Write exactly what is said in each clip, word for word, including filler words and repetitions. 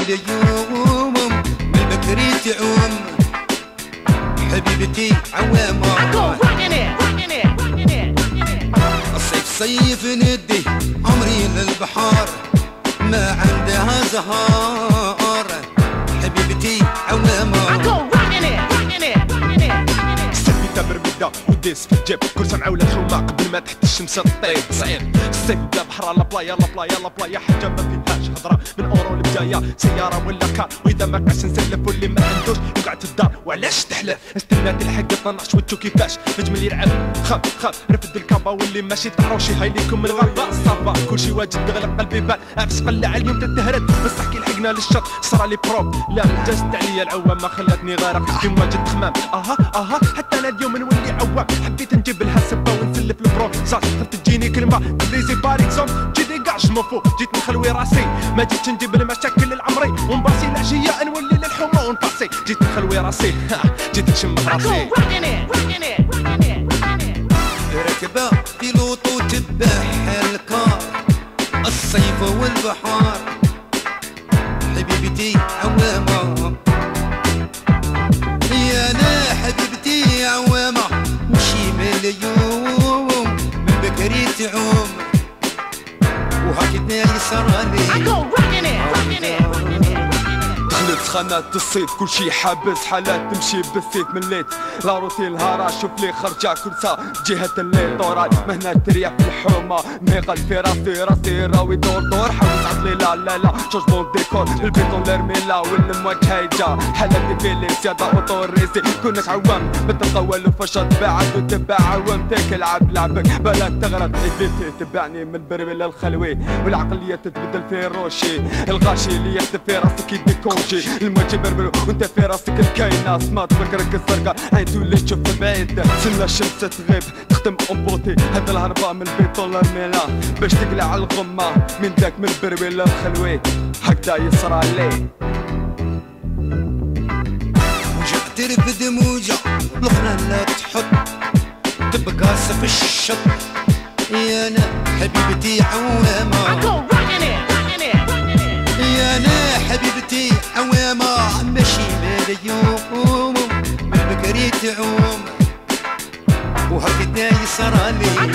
اليوم من بكري تعوم حبيبتي عوامة الصيف صيف ندي عمري للبحار ما عندها زهار حبيبتي عوامة برميدة وديس في الجيب كل سمعة ولا تحومة قبل ما تحت الشمس تطيب صعيب الصيف بلا بحر لا بلايا لا بلايا لا بلايا حاجة ما فيهاش هضرة من اورو لبداية سيارة ولا كار واذا ما كاش نسلف واللي ما عندوش يقعد في الدار وعلاش تحلف استنات الحق طناش وتشو كيفاش نجم اللي يلعب خاف خاف رفد الكابا واللي ماشي تعروشي هاي ليكم الغابة صافا كلشي واجد تغلق قلبي بال عفس قلع اليوم تتهرد بصح كي لحقنا للشط صرا لي بروب لا جازت عليا العوامة خلاتني غارق كي مواجد خمام اها اها حتى انا اليوم نولي عوام حبيت نجيب لها سبه ونسلف البرو صار خفت تجيني كلمه تدريزي باريكسون جيت ديكاج مفو جيت نخلوي راسي ما جيتش نجيب المشاكل العمري ونباسي العشيه نولي للحمى ونطاسي جيت نخلوي راسي جيت نشم راسي ركبه بيلوط وتبح الكار الصيف والبحار حبيبتي عوامه يا انا حبيبتي عوامة مشي مليوم من بكري تعوم وهكذا يسرالي دخلت خانات الصيف كل شي حابس حالات تمشي بالسيف من الليل لا روتين الهارا شوف لي خرجة كل ساعة جهة الليل طوراي مهنا تريح في الحومة ميغل في راسي راسي راوي دور دور حاول تعطلي لا لا لا شوجمون ديكور البيتون لرميلا والمواجهة هيجا حالات فيلي زيادة اوتوريزي كونك عوام بتلقى والو فاش تباعد وتباع عوامتك العب لعبك بلاك تغرق عديتي تبعني من بربي للخلوي والعقلية تتبدل في روشي الغاشي اللي يحدف في راسك يديكون الموجه بربرو وانت في راسك الكاينة سمات فكرك الزرقاء عين تولي تشوف بعيد سنة الشمس تغيب تختم امبوتي هذا الهرباء من البيطون للميلا باش تقلع الغمة من داك من البربي للخلوي هكذا يصرى لي موجة ترفد موجة الاخرى لا تحط تبقى في الشط يا انا حبيبتي عوامة يا انا حبيبتي عوامة ماشي مليوم من بكري تعوم وهكذا يسرالي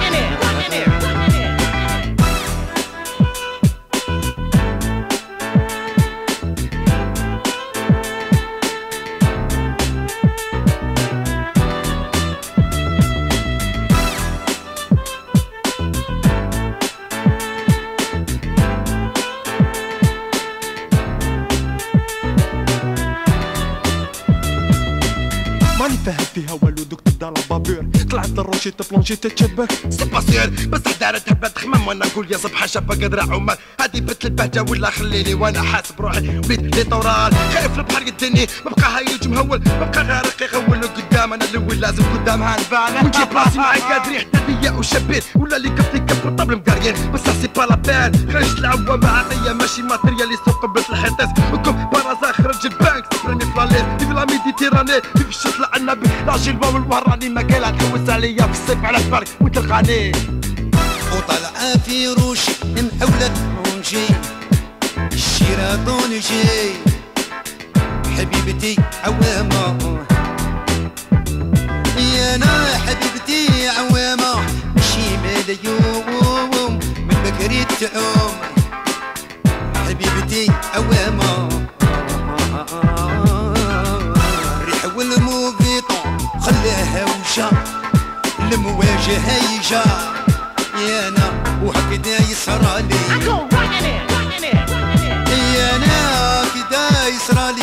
ماني فاهم فيها والو دوك تبدا لابابور طلعت للروشي تبلونجي تتشبك سي باسير بصح دارت هبات خمام وانا نقول يا صبحه شابه قادره عمان هادي بنت البهجه ولا خليني وانا حاسب روحي وليت لي طورال خايف البحر يدني ما بقى هايج مهول ما بقى غارق يغول قدام انا الاول لازم قدامها نبان ونجيب راسي معاك قادرين حتى وشابين ولا اللي كف لي كف الطبل مقاريين بس سي با لا بان خرجت العوامه عطيه ماشي ماتريال يسوق بنت الحيطيس وكم برازا خرج البانك سفرني في لاليز في لا ميديتيراني في الشط العنبي لاجي الواو الوهراني ما قالها تحوس عليا في الصيف على الفرق وتلقاني وطلعة في روشي محولة رونجي الشيراتون جي حبيبتي عوامة يا انا حبيبتي عوامة مشي مليوم من بكري تعوم حبيبتي عوامة ريح والموفيطون خلاها وجا المواجهة يجا يا انا وهكذا يسرالي يا انا كدا يسرالي